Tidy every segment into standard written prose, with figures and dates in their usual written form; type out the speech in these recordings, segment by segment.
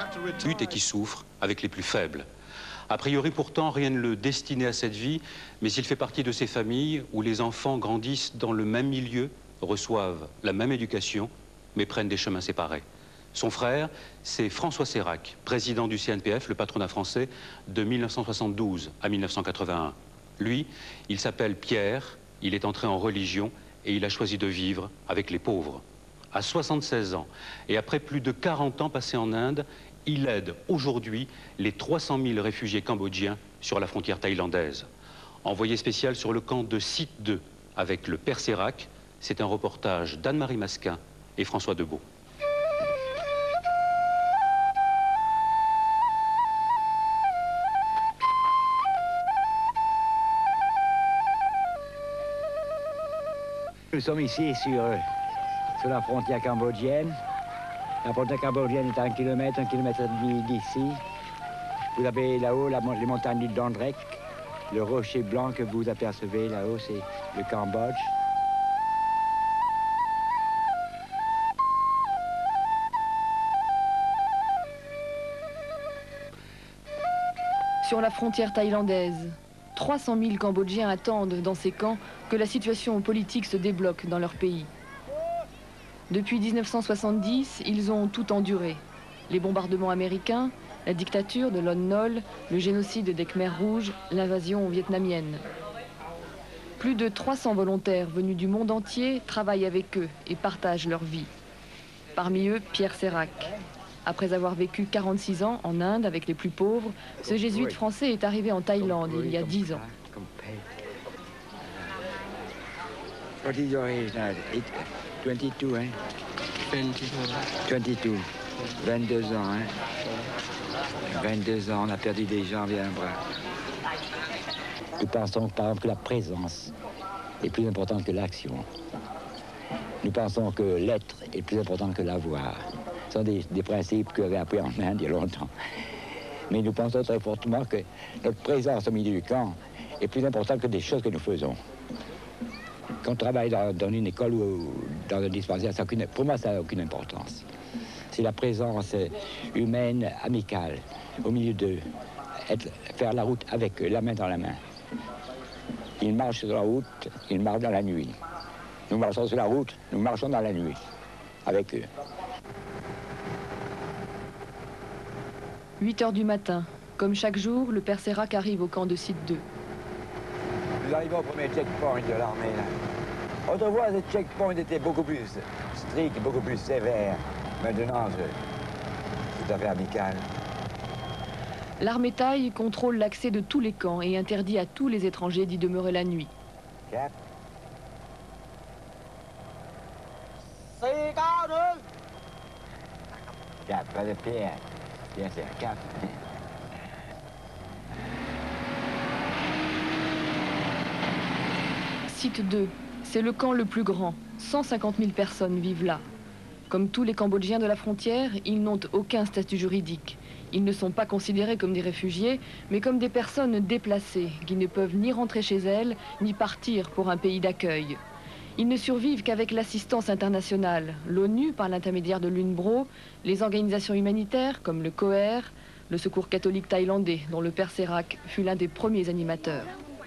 lutte et qui souffre avec les plus faibles. A priori, pourtant, rien ne le destinait à cette vie, mais il fait partie de ces familles où les enfants grandissent dans le même milieu, reçoivent la même éducation, mais prennent des chemins séparés. Son frère, c'est François Sérac, président du CNPF, le patronat français, de 1972 à 1981. Lui, il s'appelle Pierre, il est entré en religion et il a choisi de vivre avec les pauvres. À 76 ans, et après plus de 40 ans passés en Inde, il aide aujourd'hui les 300 000 réfugiés cambodgiens sur la frontière thaïlandaise. Envoyé spécial sur le camp de Site 2 avec le père Sérac, c'est un reportage d'Anne-Marie Masquin et François Debeau. Nous sommes ici sur la frontière cambodgienne. La frontière cambodgienne est à 1 kilomètre et demi d'ici. Vous avez là-haut les montagnes du Dandrek. Le rocher blanc que vous apercevez là-haut, c'est le Cambodge. Sur la frontière thaïlandaise, 300 000 Cambodgiens attendent dans ces camps que la situation politique se débloque dans leur pays. Depuis 1970, ils ont tout enduré. Les bombardements américains, la dictature de Lon Nol, le génocide des Khmers rouges, l'invasion vietnamienne. Plus de 300 volontaires venus du monde entier travaillent avec eux et partagent leur vie. Parmi eux, Pierre Sérac. Après avoir vécu 46 ans en Inde avec les plus pauvres, ce jésuite français est arrivé en Thaïlande il y a 10 ans. What is your age now? 22, hein? 22. 22 ans, hein? 22 ans, on a perdu des gens bien bras. Nous pensons par exemple que la présence est plus importante que l'action. Nous pensons que l'être est plus important que l'avoir. Ce sont des principes que j'avais appris en Inde il y a longtemps. Mais nous pensons très fortement que notre présence au milieu du camp est plus importante que des choses que nous faisons. Quand on travaille dans une école ou dans un dispensaire, pour moi, ça n'a aucune importance. C'est la présence humaine, amicale, au milieu d'eux. Faire la route avec eux, la main dans la main. Ils marchent sur la route, ils marchent dans la nuit. Nous marchons sur la route, nous marchons dans la nuit, avec eux. 8 heures du matin. Comme chaque jour, le père Sérac arrive au camp de Site 2. Nous arrivons au premier checkpoint de l'armée. Autrefois, ce checkpoint était beaucoup plus strict, beaucoup plus sévère. Maintenant, c'est tout à fait amical. L'armée thaï contrôle l'accès de tous les camps et interdit à tous les étrangers d'y demeurer la nuit. Cap. Cap, pas de pierre. Pierre, c'est un cap. Site 2, c'est le camp le plus grand. 150 000 personnes vivent là. Comme tous les Cambodgiens de la frontière, ils n'ont aucun statut juridique. Ils ne sont pas considérés comme des réfugiés, mais comme des personnes déplacées qui ne peuvent ni rentrer chez elles, ni partir pour un pays d'accueil. Ils ne survivent qu'avec l'assistance internationale, l'ONU par l'intermédiaire de l'UNBRO, les organisations humanitaires comme le COER, le Secours catholique thaïlandais dont le père Sérac fut l'un des premiers animateurs.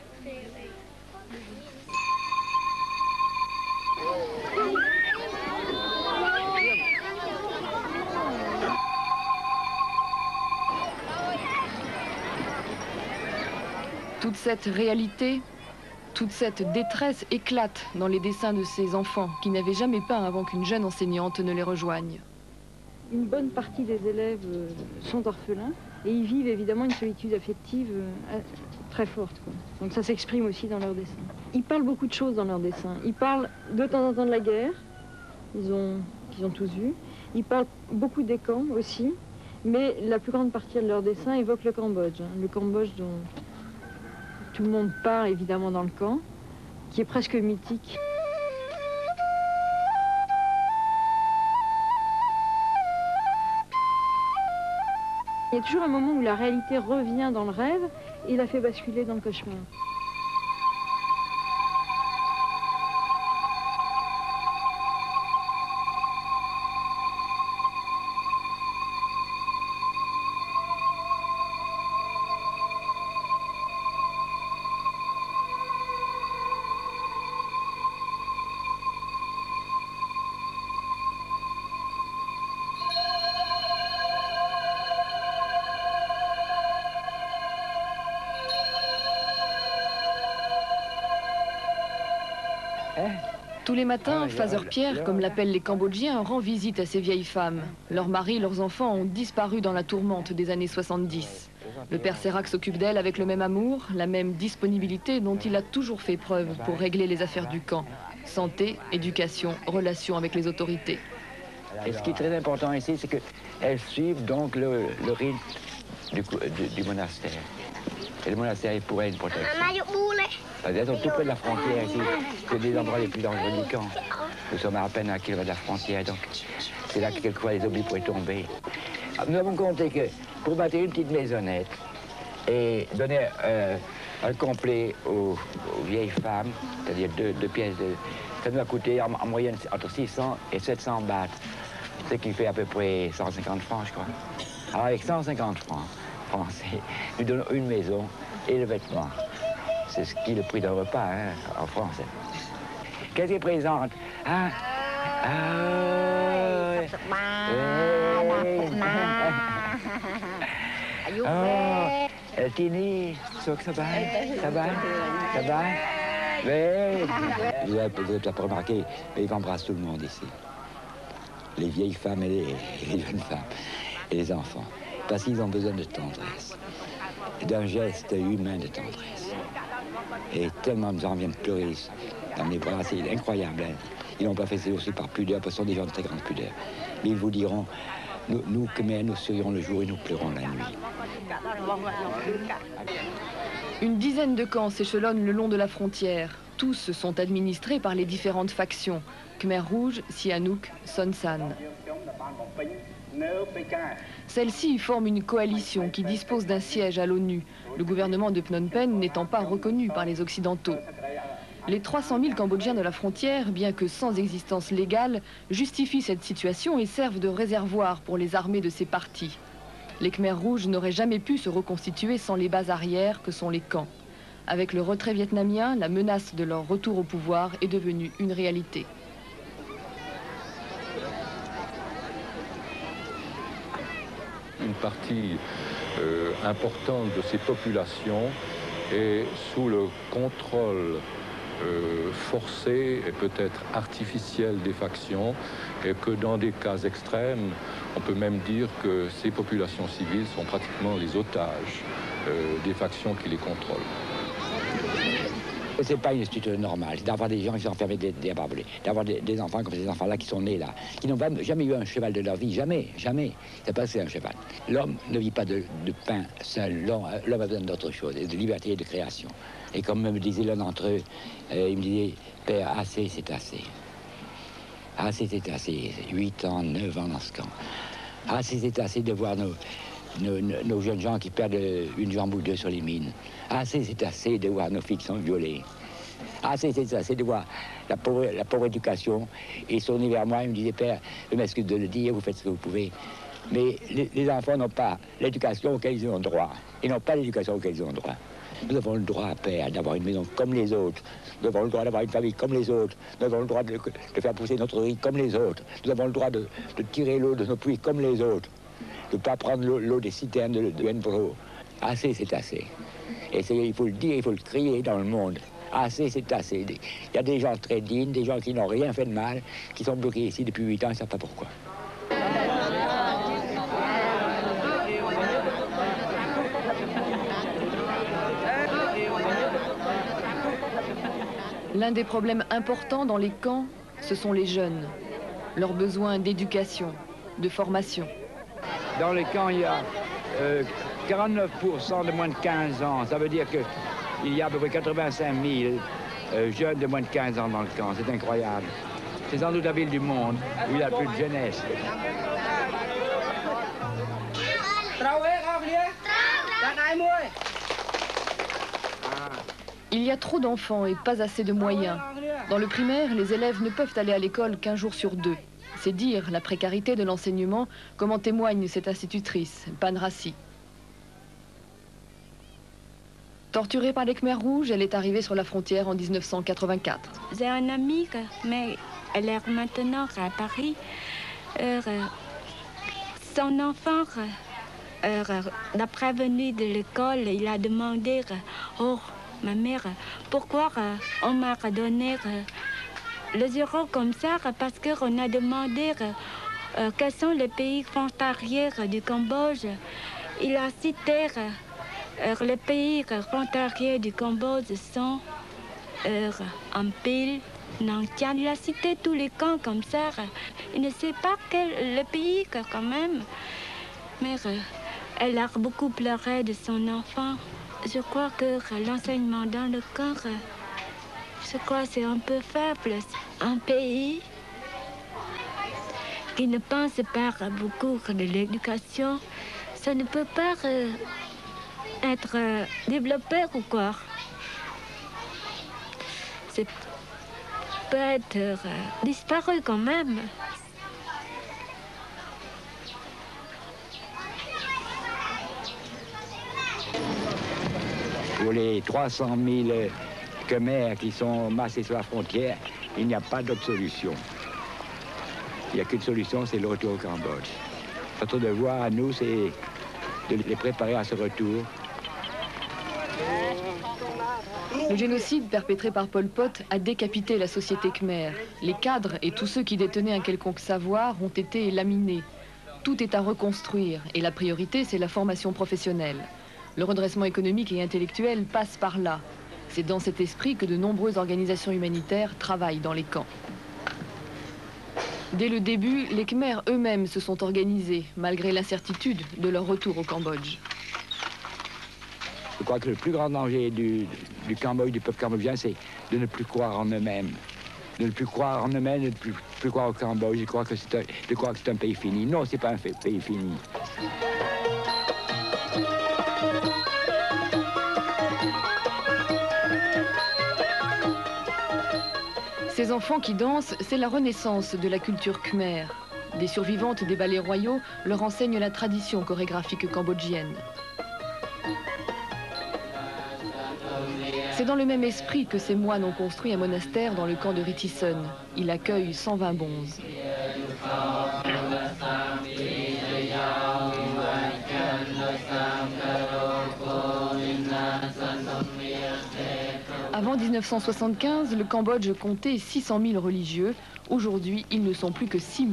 Toute cette réalité, toute cette détresse éclate dans les dessins de ces enfants qui n'avaient jamais peint avant qu'une jeune enseignante ne les rejoigne. Une bonne partie des élèves sont orphelins et ils vivent évidemment une solitude affective très forte, quoi. Donc ça s'exprime aussi dans leurs dessins. Ils parlent beaucoup de choses dans leurs dessins. Ils parlent de temps en temps de la guerre, qu'ils ont tous vu. Ils parlent beaucoup des camps aussi, mais la plus grande partie de leurs dessins évoque le Cambodge. Le Cambodge dont tout le monde part évidemment dans le camp, qui est presque mythique. Il y a toujours un moment où la réalité revient dans le rêve et la fait basculer dans le cauchemar. Tous les matins, Father Pierre, comme l'appellent les Cambodgiens, rend visite à ces vieilles femmes. Leurs maris, leurs enfants ont disparu dans la tourmente des années 70. Le père Sérac s'occupe d'elles avec le même amour, la même disponibilité dont il a toujours fait preuve pour régler les affaires du camp. Santé, éducation, relations avec les autorités. Et ce qui est très important ici, c'est qu'elles suivent donc le rythme du monastère. Et le monastère est pour elles une protection. Elles sont tout près de la frontière ici. C'est des endroits les plus dangereux du camp. Nous sommes à peine à 1 kilomètre de la frontière, donc c'est là que quelquefois les obus pourraient tomber. Nous avons compté que pour bâtir une petite maisonnette et donner un complet aux vieilles femmes, c'est-à-dire deux pièces, ça nous a coûté en moyenne entre 600 et 700 bahts, ce qui fait à peu près 150 francs, je crois. Alors avec 150 francs français, nous donnons une maison et le vêtement. C'est ce qui est le prix d'un repas en France. Qu'est-ce qui présente? Tini, ça va? Vous avez peut-être pas remarqué, mais ils embrassent tout le monde ici. Les vieilles femmes et les jeunes femmes et les enfants. Parce qu'ils ont besoin de tendresse, d'un geste humain de tendresse. Et tellement nous en viennent pleurer dans les bras, c'est incroyable. Hein. Ils n'ont pas fait ça aussi par pudeur, parce que ce sont des gens de très grande pudeur. Mais ils vous diront, nous Khmers, nous sourions le jour et nous pleurons la nuit. Une dizaine de camps s'échelonnent le long de la frontière. Tous sont administrés par les différentes factions. Khmer Rouge, Sihanouk, Son San. Celles-ci forment une coalition qui dispose d'un siège à l'ONU, le gouvernement de Phnom Penh n'étant pas reconnu par les Occidentaux. Les 300 000 Cambodgiens de la frontière, bien que sans existence légale, justifient cette situation et servent de réservoir pour les armées de ces partis. Les Khmers rouges n'auraient jamais pu se reconstituer sans les bases arrières que sont les camps. Avec le retrait vietnamien, la menace de leur retour au pouvoir est devenue une réalité. Une partie importante de ces populations est sous le contrôle forcé et peut-être artificiel des factions, et que dans des cas extrêmes, on peut même dire que ces populations civiles sont pratiquement les otages des factions qui les contrôlent. C'est pas une structure normale, c'est d'avoir des gens qui sont enfermés des barbelés, d'avoir des enfants comme ces enfants-là qui sont nés là, qui n'ont jamais eu un cheval de leur vie, jamais. C'est pas que c'est un cheval. L'homme ne vit pas de pain seul, l'homme a besoin d'autre chose, de liberté et de création. Et comme me disait l'un d'entre eux, il me disait, père, assez c'est assez. Assez c'est assez, 8 ans, 9 ans dans ce camp. Assez c'est assez de voir nos jeunes gens qui perdent une jambe ou deux sur les mines. Assez c'est assez de voir nos filles qui sont violées. Assez c'est assez de voir la pauvre éducation. Et il tournait vers moi, il me disait, père, je m'excuse de le dire, vous faites ce que vous pouvez. Mais les enfants n'ont pas l'éducation auquel ils ont droit. Ils n'ont pas l'éducation auquel ils ont droit. Nous avons le droit, père, d'avoir une maison comme les autres. Nous avons le droit d'avoir une famille comme les autres. Nous avons le droit de faire pousser notre riz comme les autres. Nous avons le droit de tirer l'eau de nos puits comme les autres. De ne pas prendre l'eau des citernes de Wenbro. Assez, c'est assez. Et il faut le dire, il faut le crier dans le monde. Assez, c'est assez. Il y a des gens très dignes, des gens qui n'ont rien fait de mal, qui sont bloqués ici depuis 8 ans, ils ne savent pas pourquoi. L'un des problèmes importants dans les camps, ce sont les jeunes. Leurs besoins d'éducation, de formation. Dans les camps, il y a 49% de moins de 15 ans. Ça veut dire qu'il y a à peu près 85 000 jeunes de moins de 15 ans dans le camp. C'est incroyable. C'est sans doute la ville du monde où il y a le plus de jeunesse. Il y a trop d'enfants et pas assez de moyens. Dans le primaire, les élèves ne peuvent aller à l'école qu'1 jour sur 2. C'est dire la précarité de l'enseignement, comme en témoigne cette institutrice, Pan Rassi. Torturée par les Khmers rouges, elle est arrivée sur la frontière en 1984. J'ai un ami, mais elle est maintenant à Paris. Son enfant, d'après venu de l'école, il a demandé, oh, ma mère, pourquoi on m'a donné le 0 comme ça parce qu'on a demandé quels sont les pays frontaliers du Cambodge. Il a cité les pays frontaliers du Cambodge sont Ampil, Nang Thian. Il a cité tous les camps comme ça. Il ne sait pas quel le pays quand même. Mais elle a beaucoup pleuré de son enfant. Je crois que l'enseignement dans le corps, je crois que c'est un peu faible. Un pays qui ne pense pas beaucoup de l'éducation, ça ne peut pas être développé ou quoi. C'est peut être disparu quand même. Pour les 300 000 Khmers qui sont massés sur la frontière, il n'y a pas d'autre solution. Il n'y a qu'une solution, c'est le retour au Cambodge. Notre devoir à nous, c'est de les préparer à ce retour. Le génocide perpétré par Pol Pot a décapité la société khmère. Les cadres et tous ceux qui détenaient un quelconque savoir ont été laminés. Tout est à reconstruire et la priorité, c'est la formation professionnelle. Le redressement économique et intellectuel passe par là. C'est dans cet esprit que de nombreuses organisations humanitaires travaillent dans les camps. Dès le début, les Khmers eux-mêmes se sont organisés, malgré l'incertitude de leur retour au Cambodge. Je crois que le plus grand danger du Cambodge, du peuple cambodgien, c'est de ne plus croire en eux-mêmes. De ne plus croire en eux-mêmes, de ne plus croire au Cambodge. Je crois que c'est un pays fini. Non, c'est pas un pays fini. Ces enfants qui dansent, c'est la renaissance de la culture khmère. Des survivantes des ballets royaux leur enseignent la tradition chorégraphique cambodgienne. C'est dans le même esprit que ces moines ont construit un monastère dans le camp de Ritison. Il accueille 120 bonzes. Avant 1975, le Cambodge comptait 600 000 religieux. Aujourd'hui, ils ne sont plus que 6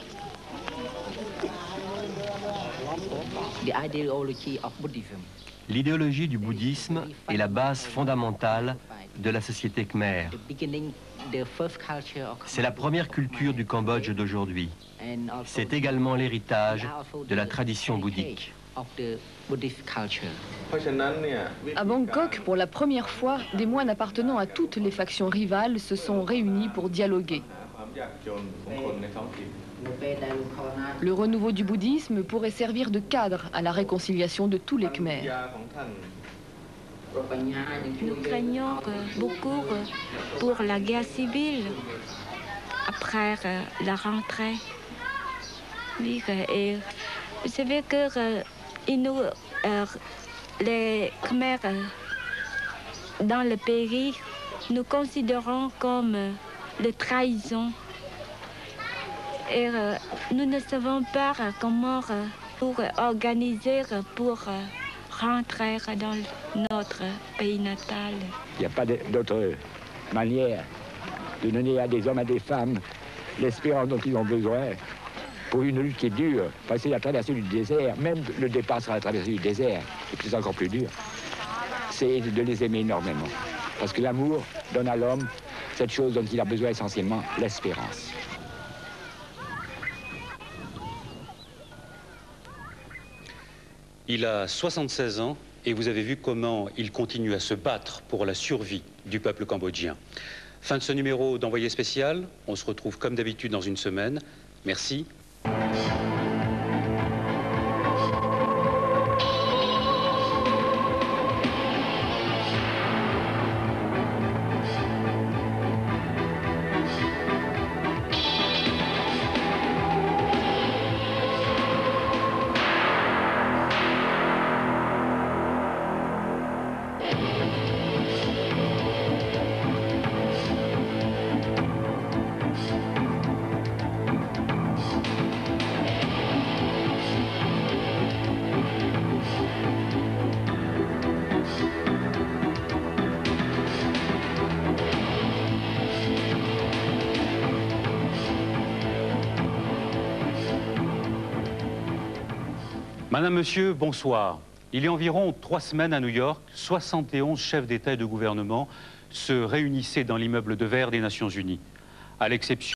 000. L'idéologie du bouddhisme est la base fondamentale de la société khmère. C'est la première culture du Cambodge d'aujourd'hui. C'est également l'héritage de la tradition bouddhique. À Bangkok, pour la première fois, des moines appartenant à toutes les factions rivales se sont réunis pour dialoguer. Le renouveau du bouddhisme pourrait servir de cadre à la réconciliation de tous les Khmers. Nous craignons beaucoup pour la guerre civile après la rentrée. Oui, et vous savez que les Khmers dans le pays, nous considérons comme de trahison. Et nous ne savons pas comment pour organiser pour rentrer dans notre pays natal. Il n'y a pas d'autre manière de donner à des hommes, à des femmes, l'espérance dont ils ont besoin pour une lutte qui est dure. Passer la traversée du désert, même le départ sera la traversée du désert, et puis c'est encore plus dur, c'est de les aimer énormément. Parce que l'amour donne à l'homme cette chose dont il a besoin essentiellement, l'espérance. Il a 76 ans et vous avez vu comment il continue à se battre pour la survie du peuple cambodgien. Fin de ce numéro d'Envoyé spécial. On se retrouve comme d'habitude dans une semaine. Merci. Madame, Monsieur, bonsoir. Il y a environ 3 semaines à New York, 71 chefs d'État et de gouvernement se réunissaient dans l'immeuble de verre des Nations Unies. À l'exception